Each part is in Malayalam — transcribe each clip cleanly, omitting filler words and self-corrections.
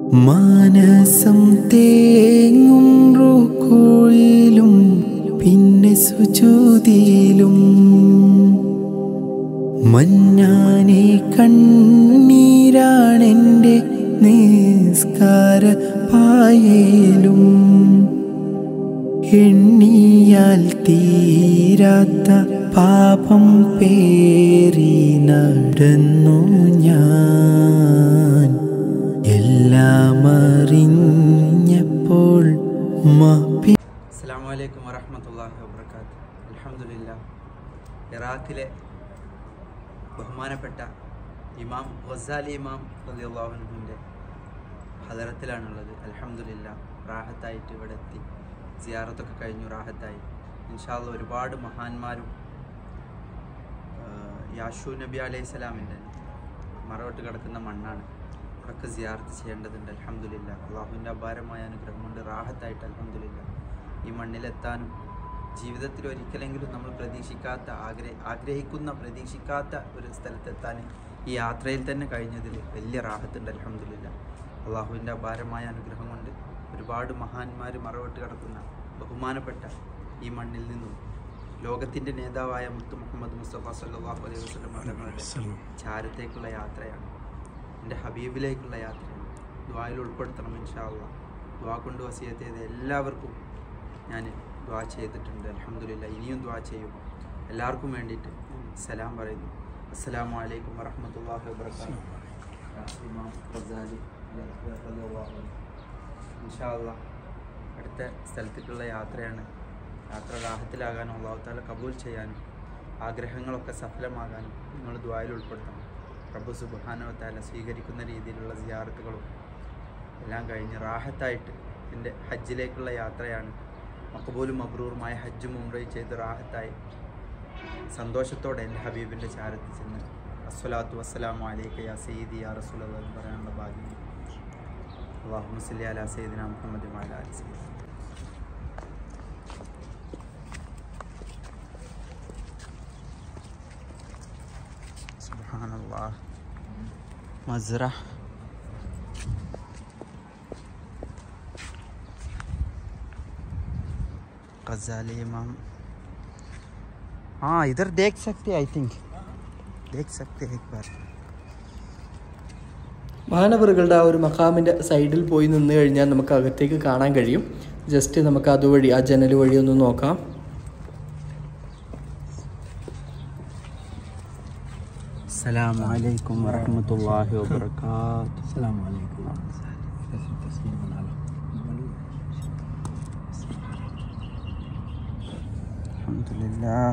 മാനസം തേങ്ങും റുകൂയിലും പിന്നെ സുജൂദിലും മഞ്ഞാനെ കണ്ണീരാണെൻ്റെ നിസ്കാര പായേലും എണ്ണിയാൽ തീരാത്ത പാപം പേറി നടന്നു ഞാൻ എല്ലാം അറിഞ്ഞപ്പോൾ അസ്സലാമു അലൈക്കും വറഹ്മത്തുള്ളാഹി വബറകാതുഹു. അൽഹംദുലില്ലാഹ്. ഇറാഖിലെ ബഹുമാനപ്പെട്ട ഇമാം ഗസാലി ഇമാം റളിയല്ലാഹു അൻഹുവിൻ്റെ ഹദറത്തിലാണുള്ളത്. അൽഹംദുലില്ലാഹ്. റാഹത്തായിട്ട് ഇവിടെ എത്തി. സിയാറത്തൊക്കെ കഴിഞ്ഞു, റാഹത്തായി. ഇൻഷാ അല്ലാഹ് ഒരുപാട് മഹാന്മാരും യാഷൂ നബി അലൈഹിസ്സലാമിൻ്റെ മറവിട്ട് കിടക്കുന്ന മണ്ണാണ്. അവിടെയൊക്കെ സിയാറത്ത് ചെയ്യേണ്ടതുണ്ട്. അൽഹംദുലില്ലാഹ്. അള്ളാഹുവിൻ്റെ അപാരമായ അനുഗ്രഹം കൊണ്ട് റാഹത്തായിട്ട് അൽഹംദുലില്ലാഹ് ഈ മണ്ണിലെത്താനും ജീവിതത്തിൽ ഒരിക്കലെങ്കിലും നമ്മൾ പ്രതീക്ഷിക്കാത്ത ഒരു സ്ഥലത്തെത്താൻ ഈ യാത്രയിൽ തന്നെ കഴിഞ്ഞതിൽ വലിയ റാഹത്തുണ്ട്. അൽഹംദുലില്ലാഹ്. അള്ളാഹുവിൻ്റെ അപാരമായ അനുഗ്രഹം കൊണ്ട് ഒരുപാട് മഹാന്മാർ മറവിട്ട് കിടക്കുന്ന ബഹുമാനപ്പെട്ട ഈ മണ്ണിൽ നിന്നും ലോകത്തിൻ്റെ നേതാവായ മുത്ത് മുഹമ്മദ് മുസ്തഫ സല്ലല്ലാഹു അലൈഹി വസല്ലം തങ്ങളുടെ ചാരത്തേക്കുള്ള യാത്രയാണ്, എൻ്റെ ഹബീബിലേക്കുള്ള യാത്രയാണ്. ദുആയിൽ ഉൾപ്പെടുത്തണം ഇൻഷാ അല്ലാഹ്. ദുആ കൊണ്ട് വസിയത്ത് ചെയ്ത എല്ലാവർക്കും ഞാൻ ദുആ ചെയ്തിട്ടുണ്ട്. അൽഹംദുലില്ലാഹ്. ഇനിയും ദുആ ചെയ്യും. എല്ലാവർക്കും വേണ്ടിയിട്ട് സലാം പറയുന്നു. അസ്സലാമു അലൈക്കും വറഹ്മത്തുള്ളാഹി വബറകാതുഹു. ഇമാം ഗസാലി ഇൻഷാ അല്ലാഹ് അടുത്ത സ്ഥലത്തേക്കുള്ള യാത്രയാണ്. യാത്ര റാഹത്തിലാകാനും അല്ലാഹു തആല കബൂൽ ചെയ്യാനും ആഗ്രഹങ്ങളൊക്കെ സഫലമാകാനും നിങ്ങൾ ദുആയിൽ ഉൾപ്പെടുത്തണം. റബ്ബ് സുബ്ഹാനഹു വ തആല സ്വീകരിക്കുന്ന രീതിയിലുള്ള സിയാറത്തുകളും എല്ലാം കഴിഞ്ഞ് റാഹത്തായിട്ട് എൻ്റെ ഹജ്ജിലേക്കുള്ള യാത്രയാണ്. മഖബൂലും മബ്രൂറുമായ ഹജ്ജും ഉംറയും ചെയ്ത് റാഹത്തായി സന്തോഷത്തോടെ എൻ്റെ ഹബീബിൻ്റെ ചാരത്തിൽ ചെന്ന് അസ്സലാത്തു വസ്സലാമു അലൈക യാ സയ്യിദി യാ റസൂലല്ലാഹ് എന്ന് പറയാനുള്ള ഭാഗ്യം. അല്ലാഹുമ്മ സ്വല്ലി അലാ സയ്യിദിനാ മുഹമ്മദ് വ അലാ ആലി സയ്യിദിനാ. സുബ്ഹാനല്ലാഹ്. മസ്റഹ് गजाली इमाम. हाँ इधर देख सकते हैं, आई थिंक देख सकते हैं एक बार. മഹാനവറുകളുടെ ആ ഒരു മഖാമിൻ്റെ സൈഡിൽ പോയി നിന്ന് കഴിഞ്ഞാൽ നമുക്ക് അകത്തേക്ക് കാണാൻ കഴിയും. ജസ്റ്റ് നമുക്ക് അതുവഴി ആ ജനൽ വഴി ഒന്ന് നോക്കാം. അസ്സലാമു അലൈക്കും വറഹ്മത്തുള്ളാഹി വബറകാതുഹു. السلام عليكم. അൽഹംദുലില്ലാഹ്.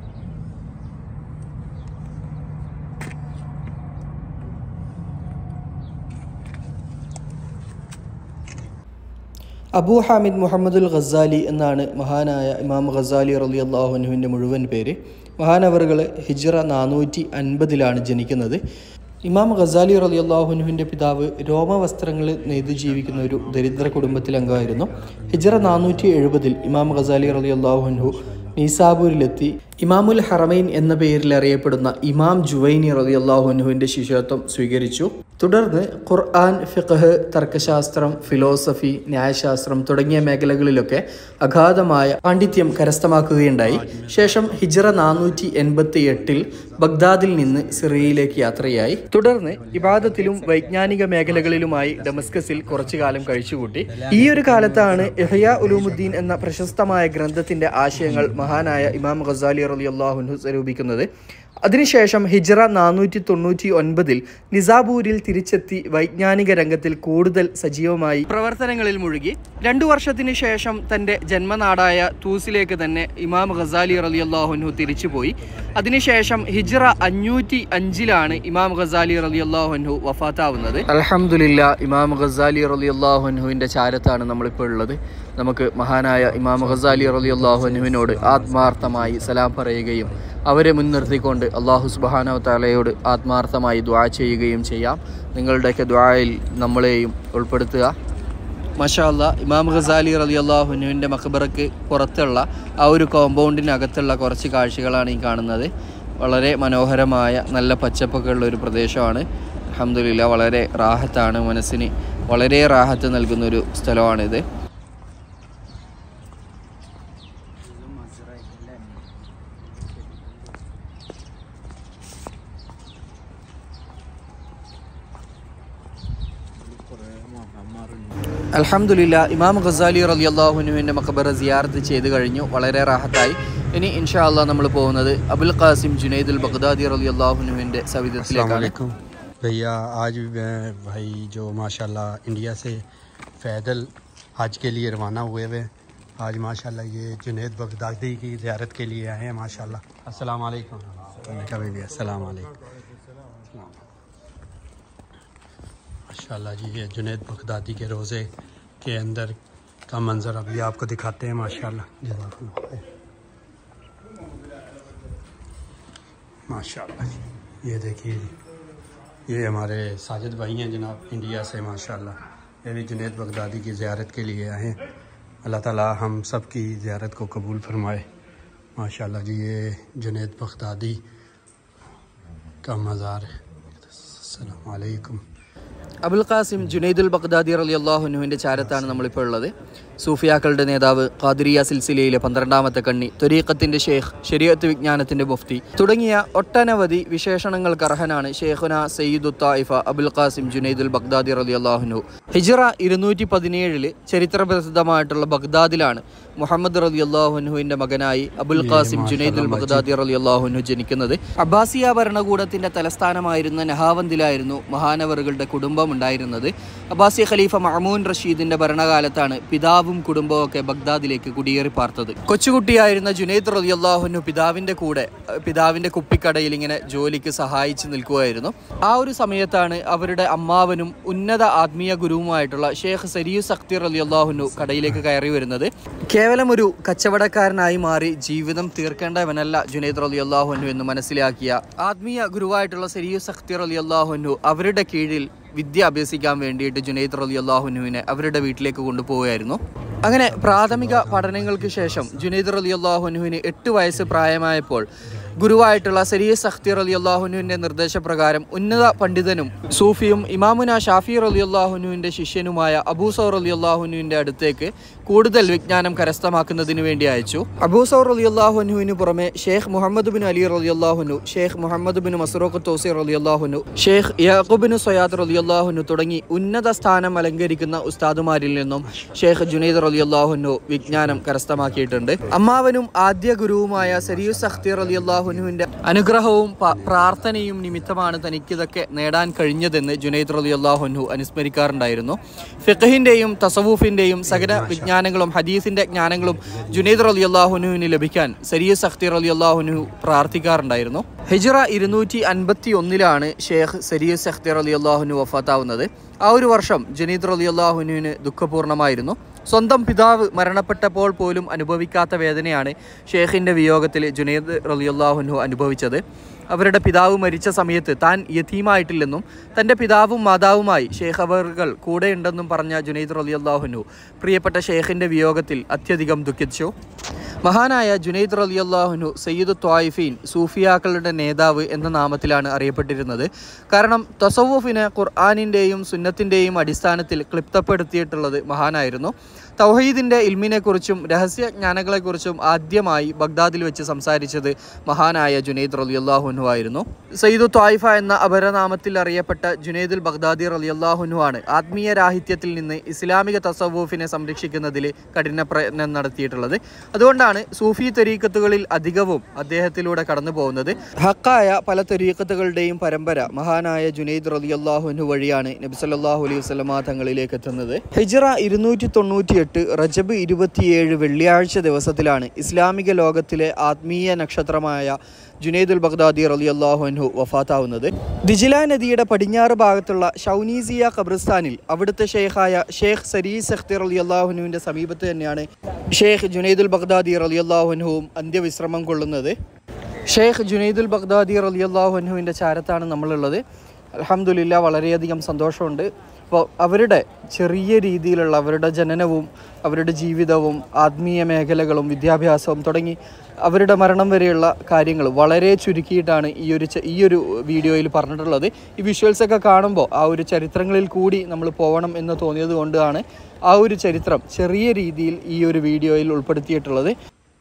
അബൂ ഹാമിദ് മുഹമ്മദുൽ ഗസാലി എന്നാണ് മഹാനായ ഇമാം ഗസാലി റളിയല്ലാഹു അൻഹുവിൻ്റെ മുഴുവൻ പേര്. മഹാനവറുകൾ ഹിജ്റ 450 ജനിക്കുന്നത്. ഇമാം ഗസാലി റളിയല്ലാഹു അൻഹുവിൻ്റെ പിതാവ് രോമവസ്ത്രങ്ങൾ നെയ്തു ജീവിക്കുന്ന ഒരു ദരിദ്ര കുടുംബത്തിലെ അംഗമായിരുന്നു. ഹിജ്റ 470 ഇമാം ഗസാലി റളിയല്ലാഹു അൻഹു നീസാബൂരിലെത്തി ഇമാമുൽ ഹറമൈൻ എന്ന പേരിൽ അറിയപ്പെടുന്ന ഇമാം ജുവൈനി റളിയല്ലാഹു അൻഹുവിൻ്റെ ശിഷ്യത്വം സ്വീകരിച്ചു. തുടർന്ന് ഖുർആൻ, ഫിഖ്ഹ്, തർക്കശാസ്ത്രം, ഫിലോസഫി, ന്യായശാസ്ത്രം തുടങ്ങിയ മേഖലകളിലൊക്കെ അഗാധമായ പാണ്ഡിത്യം കരസ്ഥമാക്കുകയുണ്ടായി. ശേഷം ഹിജ്റ 488 ബഗ്ദാദിൽ നിന്ന് സിറിയയിലേക്ക് യാത്രയായി. തുടർന്ന് ഇബാദത്തിലും വൈജ്ഞാനിക മേഖലകളിലുമായി ഡമസ്കസിൽ കുറച്ചു കാലം കഴിച്ചുകൂട്ടി. ഈ ഒരു കാലത്താണ് ഇഹ്യാ ഉലൂമുദ്ദീൻ എന്ന പ്രശസ്തമായ ഗ്രന്ഥത്തിന്റെ ആശയങ്ങൾ മഹാനായ ഇമാം ഗസാലി റളിയല്ലാഹു അൻഹു സ്വരൂപിക്കുന്നത്. അതിനുശേഷം ഹിജ്റ 499 നിസാബൂരിൽ തിരിച്ചെത്തി വൈജ്ഞാനിക രംഗത്തിൽ കൂടുതൽ സജീവമായി പ്രവർത്തനങ്ങളിൽ മുഴുകി. 2 വർഷത്തിന് ശേഷം തൻ്റെ ജന്മനാടായ തൂസിലേക്ക് തന്നെ ഇമാം ഗസാലി റളിയല്ലാഹു അൻഹു തിരിച്ചുപോയി. അതിനുശേഷം ഹിജ്റ 505 ഇമാം ഗസാലി റളിയല്ലാഹു അൻഹു വഫാത്താവുന്നത്. അൽഹംദുലില്ലാഹ്. ഇമാം ഗസാലി റളിയല്ലാഹു അൻഹുവിൻ്റെ ചാരത്താണ് നമ്മളിപ്പോൾ ഉള്ളത്. നമുക്ക് മഹാനായ ഇമാം ഗസാലി റളിയല്ലാഹു അൻഹുവിനോട് ആത്മാർത്ഥമായി സലാം പറയുകയും അവരെ മുൻനിർത്തിക്കൊണ്ട് അല്ലാഹു സുബ്ഹാനഹു വ തആലയോട് ആത്മാർത്ഥമായി ദുആ ചെയ്യുകയും ചെയ്യാം. നിങ്ങളുടെയൊക്കെ ദുആയിൽ നമ്മളെയും ഉൾപ്പെടുത്തുക. മാഷാ അല്ലാഹ്. ഇമാം ഗസാലി റളിയല്ലാഹു അൻഹുവിൻ്റെ മഖബറക്ക് പുറത്തുള്ള ആ ഒരു കോമ്പൗണ്ടിനകത്തുള്ള കുറച്ച് കാഴ്ചകളാണ് ഈ കാണുന്നത്. വളരെ മനോഹരമായ നല്ല പച്ചപ്പൊക്കെ ഉള്ള ഒരു പ്രദേശമാണ്. അൽഹംദുലില്ലാ വളരെ റാഹത്താണ്, മനസ്സിന് വളരെ റാഹത്ത് നൽകുന്നൊരു സ്ഥലമാണിത്. അൽഹംദുലില്ലാ ഇമാം ഗസാലി റളിയല്ലാഹു അൻഹുവിൻ്റെ മഖബറ സിയാറത്ത് ചെയ്ത് കഴിഞ്ഞു. വളരെ റാഹത്തായി. ഇനി ഇൻഷാ അല്ലാഹ് നമ്മൾ പോകുന്നത് അബുൽ ഖാസിം ജുനൈദുൽ ബഗ്ദാദി റളിയല്ലാഹു അൻഹുവിൻ്റെ സവിധത്തിലേക്കാണ്. भैया आज भाई जो माशाल्लाह इंडिया से पैदल हज के लिए रवाना हुए हुए आज माशाल्लाह ये जुनैद बगदादी की ज़ियारत के लिए आए हैं माशाल्लाह। अस्सलाम वालेकुम भैया। अस्सलाम वालेकुम माशाल्लाह जी। ये जुनैद बगदादी के रोज़े के अंदर का मंजर अभी आपको दिखाते हैं माशाल्लाह। माशाल्लाह ये देखिए ये हमारे साजिद भाई हैं जनाब इंडिया से माशाल्लाह। ये भी जुनैद बगदादी की ज़ियारत के लिए आए हैं। अल्लाह ताला हम सब की ज़ियारत को कबूल फरमाए माशाल्लाह जी। ये जुनैद बगदादी का मज़ार है। अस्सलामु अलैकुम। അബുൽ ഖാസിം ജുനൈദുൽ ബഗ്ദാദി റളിയല്ലാഹു അൻഹുവിൻ്റെ ചാരത്താണ് നമ്മളിപ്പോൾ ഉള്ളത്. സൂഫിയാക്കളുടെ നേതാവ്, ഖാദിരിയ സിൽസിലയിലെ 12ാമത്തെ കണ്ണി, ത്വരീഖത്തിൻ്റെ ഷെയ്ഖ്, ശരീഅത്ത് വിജ്ഞാനത്തിൻ്റെ മുഫ്തി തുടങ്ങിയ ഒട്ടനവധി വിശേഷണങ്ങൾക്ക് അർഹനാണ് ഷെയ്ഖുന സയ്യിദു തായിഫ അബുൽ ഖാസിം ജുനൈദുൽ ബഗ്ദാദി റളിയല്ലാഹു അൻഹു. ഹിജ്റ 217 ചരിത്രപ്രസിദ്ധമായിട്ടുള്ള ബഗ്ദാദിലാണ് മുഹമ്മദ് റളിയല്ലാഹു അൻഹുവിൻ്റെ മകനായി അബുൽ ഖാസിം ജുനൈദുൽ ബഗ്ദാദി റളിയല്ലാഹു അൻഹു ജനിക്കുന്നത്. അബ്ബാസിയ ഭരണകൂടത്തിൻ്റെ തലസ്ഥാനമായിരുന്ന നഹാവന്തിലായിരുന്നു മഹാനവറുകളുടെ കുടുംബം ഉണ്ടായിരുന്നത്. അബ്ബാസി ഖലീഫ മഅ്മൂൻ റഷീദിന്റെ ഭരണകാലത്താണ് പിതാവും കുടുംബവും ഒക്കെ ബഗ്ദാദിലേക്ക് കുടിയേറി പാർത്തത്. കൊച്ചുകുട്ടിയായിരുന്ന ജുനൈദ് റളിയല്ലാഹു അൻഹു പിതാവിന്റെ കുപ്പിക്കടയിൽ ഇങ്ങനെ ജോലിക്ക് സഹായിച്ചു നിൽക്കുകയായിരുന്നു. ആ ഒരു സമയത്താണ് അവരുടെ അമ്മാവനും ഉന്നത ആത്മീയ ഗുരുവുമായിട്ടുള്ള ഷെയ്ഖ് സരിയു സഖ്തി റളിയല്ലാഹു അൻഹു കടയിലേക്ക് കയറി വരുന്നത്. കേവലം ഒരു കച്ചവടക്കാരനായി മാറി ജീവിതം തീർക്കേണ്ടവനല്ല ജുനൈദ് റളിയല്ലാഹു അൻഹു എന്ന് മനസ്സിലാക്കിയ ആത്മീയ ഗുരുവായിട്ടുള്ള സരിയു സഖ്തി റളിയല്ലാഹു അൻഹു അവരുടെ കീഴിൽ വിദ്യ അഭ്യസിക്കാൻ വേണ്ടിയിട്ട് ജുനൈദ് റളിയല്ലാഹു അൻഹുവിനെ അവരുടെ വീട്ടിലേക്ക് കൊണ്ടുപോവുകയായിരുന്നു. അങ്ങനെ പ്രാഥമിക പഠനങ്ങൾക്ക് ശേഷം ജുനൈദ് റളിയല്ലാഹു അൻഹുവിന് 8 വയസ്സ് പ്രായമായപ്പോൾ ഗുരുവായിട്ടുള്ള സരിയ സഖ്തി റളിയല്ലാഹു അൻഹുവിൻ്റെ നിർദ്ദേശപ്രകാരം ഉന്നത പണ്ഡിതനും സൂഫിയും ഇമാമുന ഷാഫി റളിയല്ലാഹു അൻഹുവിൻ്റെ ശിഷ്യനുമായ അബൂ സൗർ റളിയല്ലാഹു അൻഹുവിൻ്റെ അടുത്തേക്ക് കൂടുതൽ വിജ്ഞാനം കരസ്ഥമാക്കുന്നതിന് വേണ്ടി അയച്ചു. അബൂ സൗർ റളിയല്ലാഹു അൻഹുവിന് പുറമെ ഷെയ്ഖ് മുഹമ്മദ് ബിൻ അലി റളിയല്ലാഹു അൻഹു, ഷെയ്ഖ് മുഹമ്മദ് ബിൻ മസ്റൂഖ് തൗസി റളിയല്ലാഹു അൻഹു, ഷെയ്ഖ് യാഖൂബ് ബിൻ സയാദ് റളിയല്ലാഹു അൻഹു തുടങ്ങി ഉന്നത സ്ഥാനം അലങ്കരിക്കുന്ന ഉസ്താദുമാരിൽ നിന്നും ഷെയ്ഖ് ജുനൈദ് റളിയല്ലാഹു അൻഹു വിജ്ഞാനം കരസ്ഥമാക്കിയിട്ടുണ്ട്. അമ്മാവനും ആദ്യ ഗുരുവുമായ സരിയു സഖ്തി റളിയല്ലാഹു അൻഹുവിന്റെ അനുഗ്രഹവും പ്രാർത്ഥനയും നിമിത്തമാണ് തനിക്കിതൊക്കെ നേടാൻ കഴിഞ്ഞതെന്ന് ജുനൈദ് റളിയല്ലാഹു അൻഹു അനുസ്മരിക്കാറുണ്ടായിരുന്നു. ഫിഖ്ഹിന്റെയും തസവൂഫിന്റെയും സകല വിജ്ഞാനങ്ങളും ഹദീസിന്റെ ജ്ഞാനങ്ങളും ജുനൈദ് റളിയല്ലാഹു അൻഹുവിന് ലഭിക്കാൻ സരിയ സഖ്തി റളിയല്ലാഹു അൻഹു പ്രാർത്ഥിക്കാറുണ്ടായിരുന്നു. ഹിജ്റ 251 ഷെയ്ഖ് സരിയ സഖ്തി റളിയല്ലാഹു അൻഹു വഫാത്താവുന്നത്. ആ ഒരു വർഷം ജുനൈദ് റളിയല്ലാഹു അൻഹുവിന് ദുഃഖപൂർണ്ണമായിരുന്നു. സ്വന്തം പിതാവ് മരണപ്പെട്ടപ്പോൾ പോലും അനുഭവിക്കാത്ത വേദനയാണ് ഷെയ്ഖിൻ്റെ വിയോഗത്തിൽ ജുനൈദ് റളിയല്ലാഹു അൻഹു അനുഭവിച്ചത്. അവരുടെ പിതാവ് മരിച്ച സമയത്ത് താൻ യതീമായിട്ടില്ലെന്നും തൻ്റെ പിതാവും മാതാവുമായി ഷെയ്ഖ് അവർകൾ കൂടെയുണ്ടെന്നും പറഞ്ഞ ജുനൈദ് റളിയല്ലാഹു അൻഹു പ്രിയപ്പെട്ട ഷെയ്ഖിൻ്റെ വിയോഗത്തിൽ അത്യധികം ദുഃഖിച്ചു. മഹാനായ ജുനൈദ് റളിയല്ലാഹു അൻഹു സയ്യിദു ത്വായിഫീൻ, സൂഫിയാക്കളുടെ നേതാവ് എന്ന നാമത്തിലാണ് അറിയപ്പെട്ടിരുന്നത്. കാരണം തസവൂഫിനെ ഖുർആനിൻ്റെയും സുന്നത്തിൻ്റെയും അടിസ്ഥാനത്തിൽ ക്ലിപ്തപ്പെടുത്തിയിട്ടുള്ളത് മഹാനായിരുന്നു. തൗഹീദിൻ്റെ ഇൽമിനെക്കുറിച്ചും രഹസ്യജ്ഞാനങ്ങളെക്കുറിച്ചും ആദ്യമായി ബഗ്ദാദിൽ വെച്ച് സംസാരിച്ചത് മഹാനായ ജുനൈദ് റളിയല്ലാഹു അൻഹു ആയിരുന്നു. സയ്യിദു ത്വായിഫ എന്ന അപരനാമത്തിൽ അറിയപ്പെട്ട ജുനൈദുൽ ബഗ്ദാദി റളിയല്ലാഹു അൻഹു ആണ് ആത്മീയ രാഹിത്യത്തിൽ നിന്ന് ഇസ്ലാമിക തസവൂഫിനെ സംരക്ഷിക്കുന്നതിൽ കഠിന പ്രയത്നം നടത്തിയിട്ടുള്ളത്. അതുകൊണ്ടാണ് സൂഫി തരീഖത്തുകളിൽ അധികവും അദ്ദേഹത്തിലൂടെ കടന്നു പോകുന്നത്. ഹക്കായ പല തരീഖത്തുകളുടെയും പരമ്പര മഹാനായ ജുനൈദ് റളിയല്ലാഹു അൻഹു വഴിയാണ് നബി സല്ലല്ലാഹു അലൈഹി വസല്ലമ തങ്ങളിലേക്ക് എത്തുന്നത്. ഹിജ്റ 298 റജബ് 27 വെള്ളിയാഴ്ച ദിവസത്തിലാണ് ഇസ്ലാമിക ലോകത്തിലെ ആത്മീയ നക്ഷത്രമായ ജുനൈദുൽ ബഗ്ദാദി റളിയല്ലാഹു അൻഹു വഫാത്താവുന്നത്. ദിജ്ല നദിയുടെ പടിഞ്ഞാറ് ഭാഗത്തുള്ള ഷൗനീസിയ ഖബർസ്ഥാനിൽ അവിടുത്തെ ഷെയ്ഖായ ഷെയ്ഖ് സരീ സഖ്തി റളിയല്ലാഹു അൻഹുവിൻ്റെ സമീപത്ത് തന്നെയാണ് ഷെയ്ഖ് ജുനൈദുൽ ബഗ്ദാദി റളിയല്ലാഹു അൻഹുവും അന്ത്യവിശ്രമം കൊള്ളുന്നത്. ഷെയ്ഖ് ജുനൈദുൽ ബഗ്ദാദി റളിയല്ലാഹു അൻഹുവിൻ്റെ ചാരത്താണ് നമ്മളുള്ളത്. അൽഹംദുലില്ലാ വളരെയധികം സന്തോഷമുണ്ട്. അപ്പോൾ അവരുടെ ചെറിയ രീതിയിലുള്ള അവരുടെ ജനനവും അവരുടെ ജീവിതവും ആത്മീയ മേഖലകളും വിദ്യാഭ്യാസവും തുടങ്ങി അവരുടെ മരണം വരെയുള്ള കാര്യങ്ങൾ വളരെ ചുരുക്കിയിട്ടാണ് ഈ ഒരു വീഡിയോയിൽ പറഞ്ഞിട്ടുള്ളത്. ഈ വിഷ്വൽസൊക്കെ കാണുമ്പോൾ ആ ഒരു ചരിത്രങ്ങളിൽ കൂടി നമ്മൾ പോകണം എന്ന് തോന്നിയത് കൊണ്ടാണ് ആ ഒരു ചരിത്രം ചെറിയ രീതിയിൽ ഈ ഒരു വീഡിയോയിൽ ഉൾപ്പെടുത്തിയിട്ടുള്ളത്.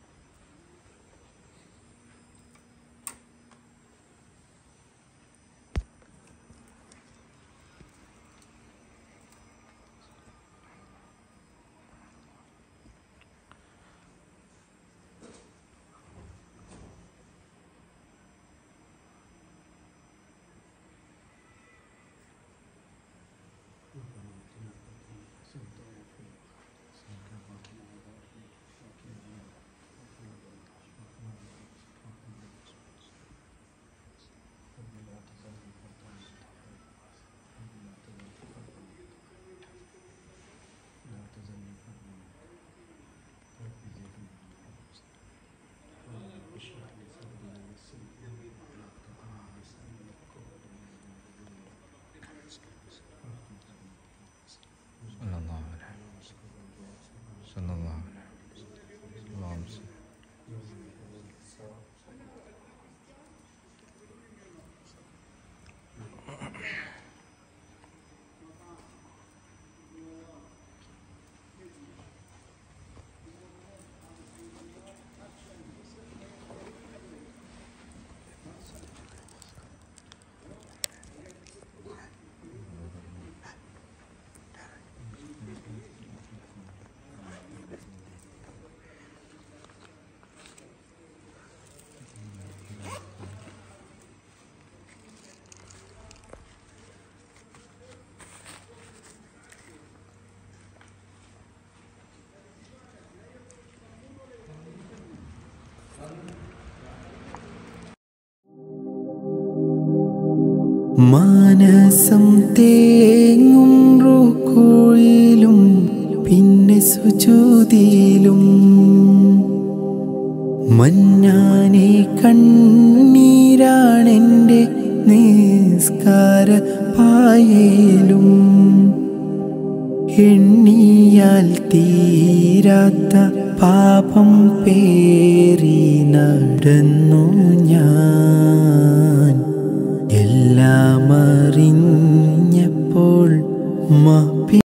മാനസം തേങ്ങും റുകൂയിലും പിന്നെ സുജൂദിലും മന്നാനെ കണ്ണീരാണെൻ്റെ നിസ്കാര പായേലും എണ്ണിയാൽ തീരാത്ത പാപം പേറി നടന്നു